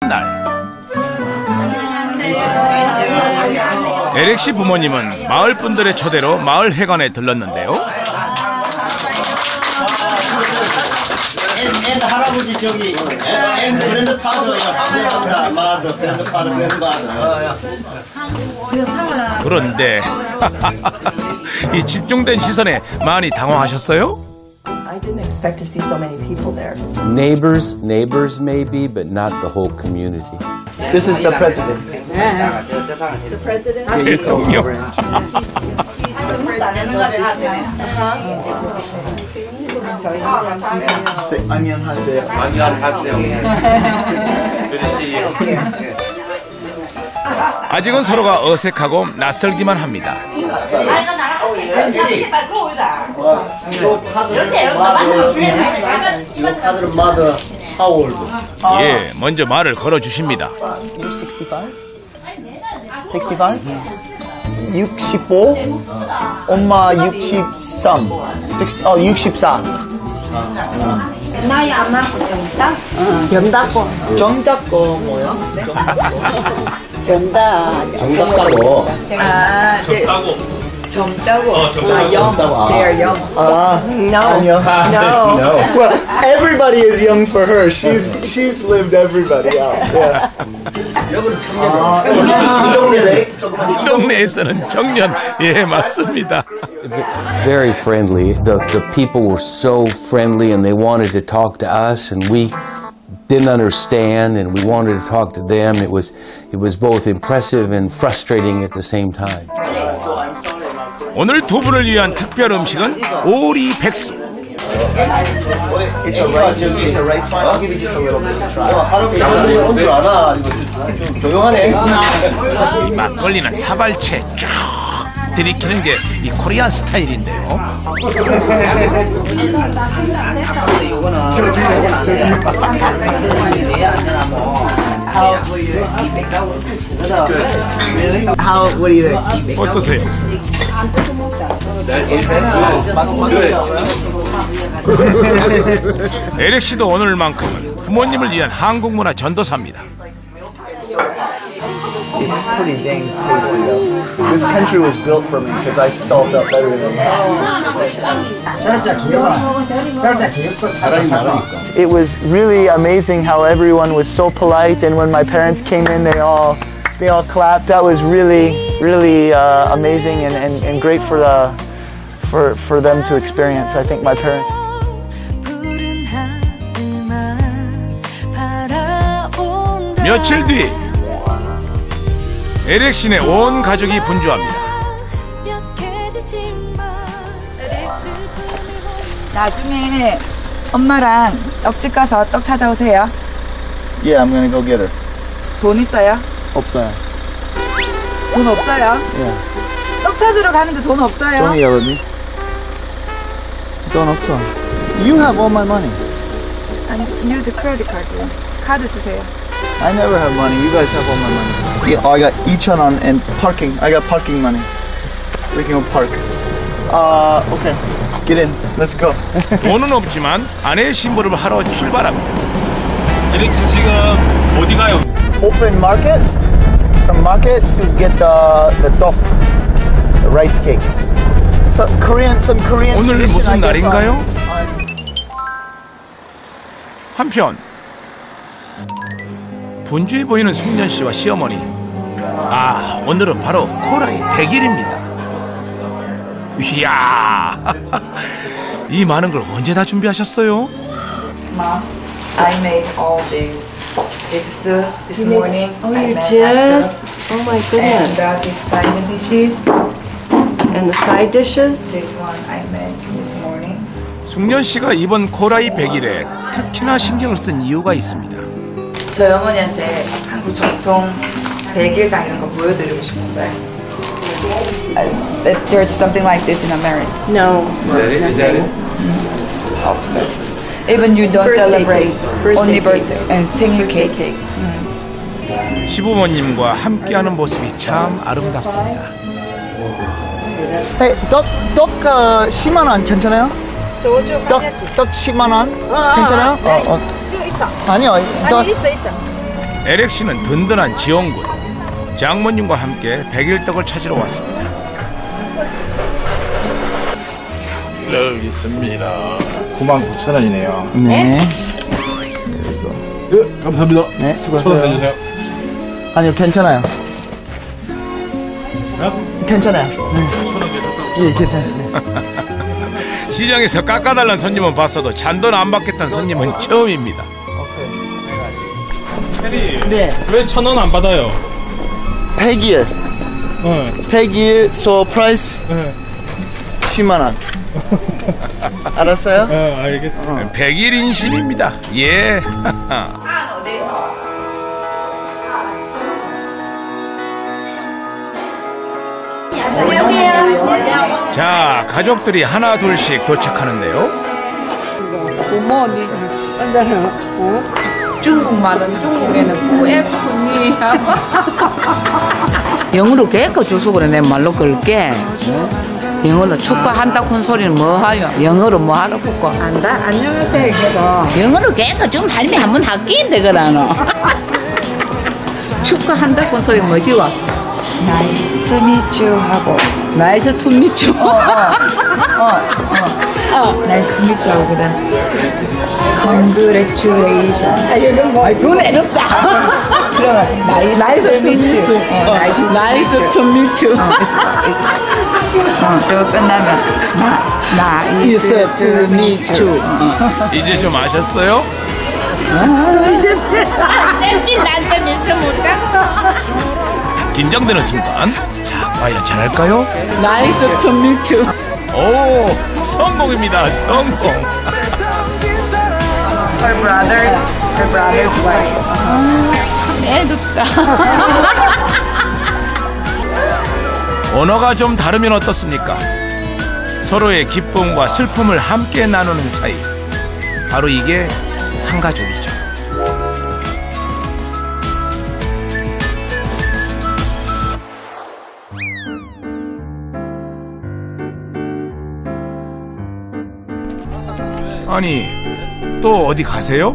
날. 에릭 씨 부모님은 마을 분들의 초대로 마을 회관에 들렀는데요. 할아버지 저기 그랜드파더야. 마더 그랜드파더 그랜드마더. 그런데 이 집중된 시선에 많이 당황하셨어요? I didn't expect to see so many people there. Neighbors maybe, but not the whole community. This is the president. The president? 대통령. 안녕하세요. 아직은 서로가 어색하고 낯설기만 합니다. 예, 먼저 말을 걸어주십니다. 65? 65? 엄마 63. 64. 나이 안 맞고 정답고. 정답고 뭐야? 정답고. They are young. No. Well, everybody is young for her. She's lived everybody out. Yeah. 이 동네에서는 청년. 예, 맞습니다. Very friendly. The people were so friendly and they wanted to talk to us and we didn't understand and we wanted to talk to them. It was both impressive and frustrating at the same time. 오늘 두 분을 위한 특별 음식은 오리 백숙. It's a rice wine. I'll give you just a little bit to try. 조용하네. 이 막걸리는 사발채 쫙 들이키는 게 이 코리안 스타일인데요. What do you think? 어떠세요? 에릭 씨도 오늘만큼은 부모님을 위한 한국 문화 전도사입니다. It's pretty dang tasty though. This country was built for me because I salt up everything. It was really amazing how everyone was so polite, and when my parents came in, they all clapped. That was really amazing and great for them to experience. I think my parents. 며칠 뒤 에릭 씨네 온 가족이 분주합니다. 나중에 엄마랑 떡집 가서 떡 찾아오세요. Yeah, I'm gonna go get her. 돈 있어요? 없어요. 돈 없어요? Yeah. 떡 찾으러 가는데 돈 없어요? Don't yell at me. 돈 없어. You have all my money. 아니, use credit card. 카드 쓰세요. I never have money. You guys have all my money. Yeah, I got 2,000원 and parking. I got parking money. We can go park. Okay. Get in. Let's go. 돈은 없지만 아내의 심부름을 하러 출발합니다. 에릭 씨 지금 어디 가요? Open market. Some market to get the tteok, the rice cakes. Some Korean 오늘 tradition, 무슨 I guess, 날인가요? 한편 분주해 보이는 숙년 씨와 시어머니. 아, 오늘은 바로 코라이 100일입니다. 이야, 이 많은 걸 언제 다 준비하셨어요? Mom, I made all these. This soup this morning. Oh, I you made did? pasta. Oh my goodness. And these side dishes. And the side dishes? This one I made this morning. 숙년 씨가 이번 코라이 100일에 특히나 신경을 쓴 이유가 있습니다. 저희 어머니한테 한국 전통 백일상 이런 거 보여드리고 싶은 거예요. There's something like this in America. No. Is that it? Even you don't Birthday celebrate cakes. only Birthday birthday and 생일 Birthday 케이크. cakes. 시부모님과 함께하는 모습이 참 아름답습니다. Hey, 떡 10만 원 괜찮아요? 떡 10만 원 괜찮아요? 아니요. 에릭 씨는 든든한 지원군. 장모님과 함께 백일떡을 찾으러 왔습니다. 여기 있습니다. 99,000원이네요. 네. 예, 감사합니다. 네, 1,000원 수고하세요. 내주세요. 아니요, 괜찮아요. 괜찮아요. 예, 괜찮아요. 네. 시장에서 깎아달라는 손님은 봤어도 잔돈 안 받겠다는 손님은 처음입니다. 혜리, 네. 왜 1,000원 안 받아요? 100일. 100일, so price 네. 10만 원. 알았어요? 알겠어. 100일 인심입니다. 예. 자, 가족들이 하나 둘씩 도착하는데요. 부모님 완전히 중국말은 중국에는 꾸에프니 영어로 개거 줘서 그래. 내 말로 걸게. 영어로 축구한다고 한 소리는 뭐 하요? 영어로 뭐 하러 붙고? 안녕하세요. 이거. 영어로 개거 좀 할매 한번 할게인데 그러노. 축구한다고 한 소리 뭐지워? 나이스 투 미츄 하고 나이스 투 미츄. 나이스 투 미츄 하고 그다음 컨그레츄레이션. 그건 어렵다. 그럼 나이스 투 미츄. 나이스 투 미츄. 저거 끝나면 나이스 투 미츄. 이제 좀 아셨어요? 긴장되는 순간. 자, 과연 잘할까요? 나이스 투 미츄. 오, 성공입니다. 성공. Her brother's wife. 애덥다. 언어가 좀 다르면 어떻습니까? 서로의 기쁨과 슬픔을 함께 나누는 사이. 바로 이게 한 가족이죠. 아니, 또 어디 가세요?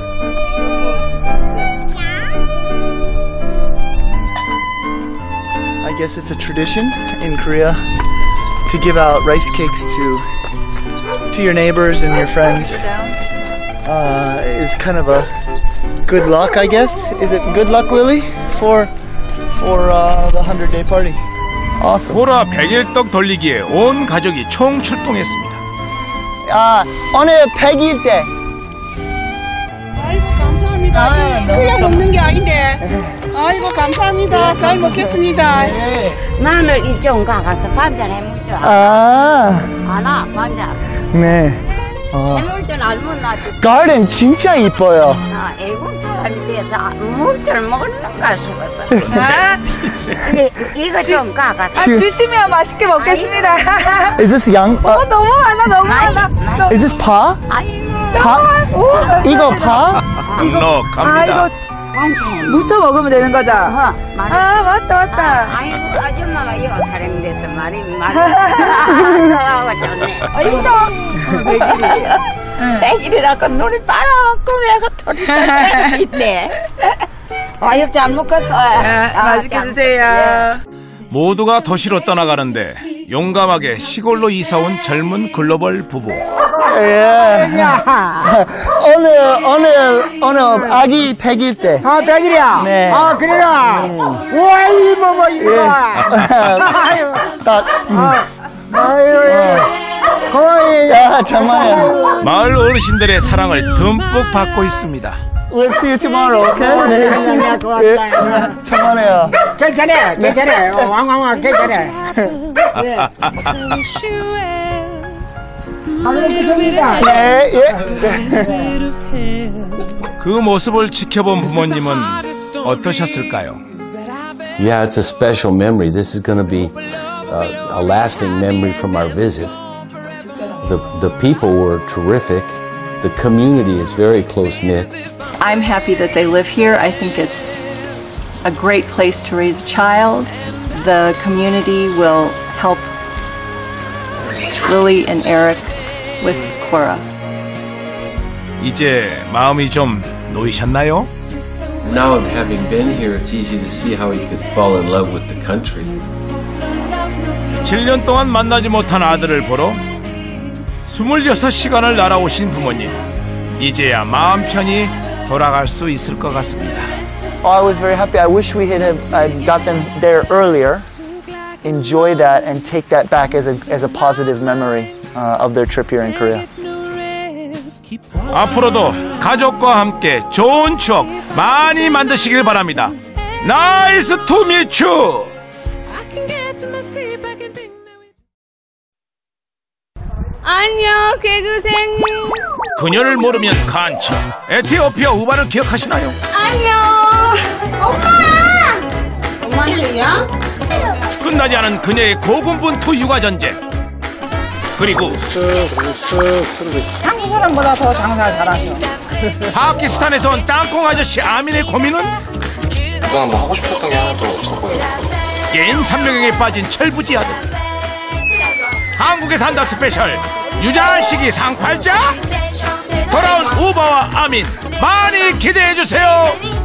I guess it's a tradition in Korea to give out rice cakes to your neighbors and your friends. It's kind of a good luck, I guess. Is it good luck, Lily, for the 100-day party? Awesome. 보라 백일떡 돌리기에 온 가족이 총 출동했습니다. 오늘 100일 때. 아이고 감사합니다. 그냥 먹는 게 아닌데. 아이고 감사합니다. 잘 먹겠습니다. 나는 이쪽 가서 반찬 해물 줄 알아. 알아, 반찬. 네. 해물 줄 알면 나도. 가든 진짜 이뻐요. 애국 사람이 돼서 물 줄 먹을까 싶었어. 이거 좀 가가서. 주시면 맛있게 먹겠습니다. Is this 양? 너무 많아. Is this 파? 파? 이거 파? 넉넉합니다. 무쳐 먹으면 되는 거죠? 맞다. 아이고, 아줌마가 이거 사랑돼서 말이 좋네. 백일이라고 눈이 빠랗고 내가 털이 있네. 아유, 잘 먹었어. 맛있게 드세요. 모두가 도시로 떠나가는데 용감하게 시골로 이사온 젊은 글로벌 부부. 오늘 아기 100일 때. 100일이야? 네. 그래라. 와, 이거. 고마워요. 정말요. 마을 어르신들의 사랑을 듬뿍 받고 있습니다. We'll see you tomorrow, okay? 네. 정말요. 괜찮아. 왕왕왕 괜찮아. 네, 그 모습을 지켜본 부모님은 어떠셨을까요? Yeah, it's a special memory. This is going to be a lasting memory from our visit. The people were terrific. The community is very close-knit. I'm happy that they live here. I think it's a great place to raise a child. The community will help Lily and Eric with Cora. 이제 마음이 좀 놓이셨나요? Now, having been here, it's easy to see how he could fall in love with the country. 7년 동안 만나지 못한 아들을 보러 26시간을 날아오신 부모님. 이제야 마음 편히 돌아갈 수 있을 것 같습니다. Oh, I was very happy. I wish we had got them there earlier. Enjoy that and take that back as a positive memory of their trip here in Korea. 앞으로도 가족과 함께 좋은 추억 많이 만드시길 바랍니다. 나이스 투 미츄! 안녕, 개그생님. 그녀를 모르면 간첩. 에티오피아 우바를 기억하시나요? 안녕. 엄마! 엄마는요? 끝나지 않은 그녀의 고군분투 육아전쟁. 그리고 한국 사람보다 더 장사 잘하죠. 파키스탄에서 온 땅콩 아저씨 아민의 고민은? 그동안 뭐 하고 싶었던 게 하나도 없었고요. 개인 삼명에게 빠진 철부지 아들. 한국에 산다 스페셜 유자식이 상팔자? 돌아온 우바와 아민 많이 기대해주세요.